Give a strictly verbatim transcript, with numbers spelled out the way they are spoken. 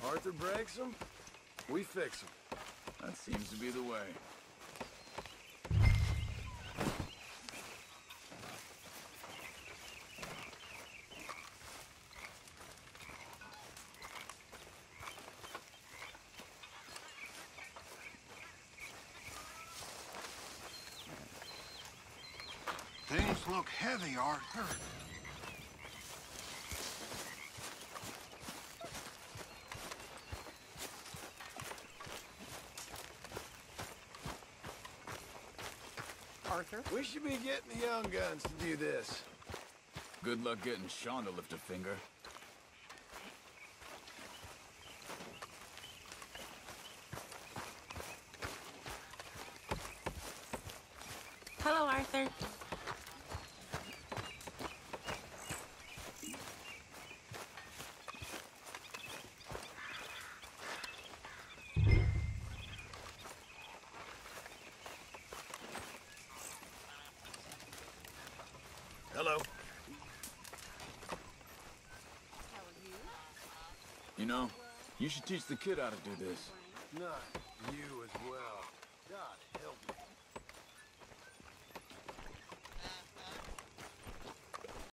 Arthur breaks them, we fix them. That seems to be the way. Things look heavy, Arthur. Arthur? We should be getting the young guns to do this. Good luck getting Sean to lift a finger. Hello, Arthur. Hello. You know, you should teach the kid how to do this. Not you